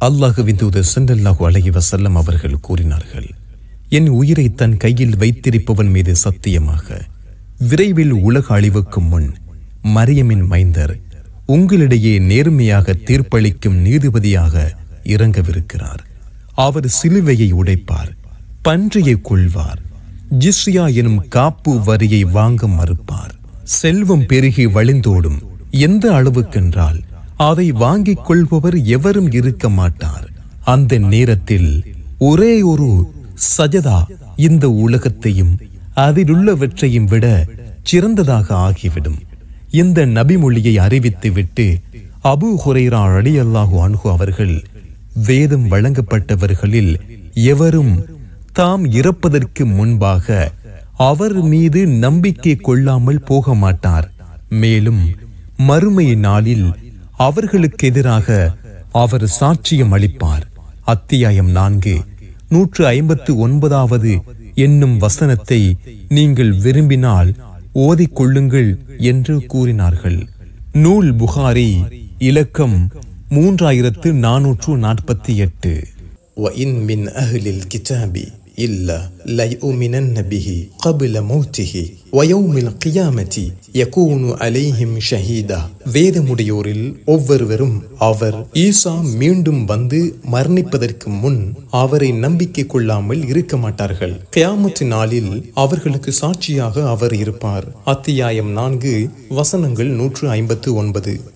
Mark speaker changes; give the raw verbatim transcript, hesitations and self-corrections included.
Speaker 1: அல்லாஹ்வின் தூதர் ஸல்லல்லாஹு அலைஹி வஸல்லம் அவர்கள் கூறினார்கள், என் உயிரை தன் கையில் வைத்திருப்பவன் மீது சத்தியமாக, விரைவில் உலக அழிவுக்கு முன் மரியமின் மைந்தர் உங்களிடையே நேர்மையாக தீர்ப்பளிக்கும் நீதிபதியாக இறங்கவிருக்கிறார். அவர் சிலுவையை உடைப்பார், பன்றியை கொள்வார், ஜிஸ்யா எனும் காப்பு வரியை வாங்க மறுப்பார். செல்வம் பெருகி வழிந்தோடும். எந்த அளவுக்கென்றால் அதை வாங்கிக் கொள்பவர் எவரும் இருக்க மாட்டார். அந்த நேரத்தில் ஒரே ஒரு சஜதா இந்த உலகத்தையும் அதிலுள்ளவற்றையும் விட சிறந்ததாக ஆகிவிடும். இந்த நபிமொழியை அறிவித்துவிட்டு அபூ ஹுரைரா ரலியல்லாஹு அன்ஹு அவர்கள், வேதம் வழங்கப்பட்டவர்களில் எவரும் தாம் இறப்பதற்கு முன்பாக அவர் மீது நம்பிக்கை கொள்ளாமல் போக மாட்டார். மேலும் மறுமை நாளில் அவர்களுக்கு எதிராக அவர் சாட்சியம் அளிப்பார். அத்தியாயம் நான்கு நூற்று ஐம்பத்து ஒன்பதாவது என்னும் வசனத்தை நீங்கள் விரும்பினால் ஓதிக்கொள்ளுங்கள் என்று கூறினார்கள். நூல் புகாரி, இலக்கம் மூன்றாயிரத்து நானூற்று நாற்பத்தி எட்டு.
Speaker 2: وَإِنْ مِنْ أَهْلِ الْكِتَابِ إِلَّا لَيُؤْمِنَنَّ بِهِ قَبْلَ مَوْتِهِ وَيَوْمِ الْقِيَامَةِ يَكُونُ عَلَيْهِمْ شَهِيدًا. வேதமுடையோரில் ஒவ்வொருவரும் அவர் ஈசா மீண்டும் வந்து மரணிப்பதற்கு முன் அவரை நம்பிக்கை கொள்ளாமல் இருக்க மாட்டார்கள். கியாமத்து நாளில் அவர்களுக்கு சாட்சியாக அவர் இருப்பார். அத்தியாயம் நான்கு வசனங்கள் நூற்று ஐம்பத்து ஒன்பது.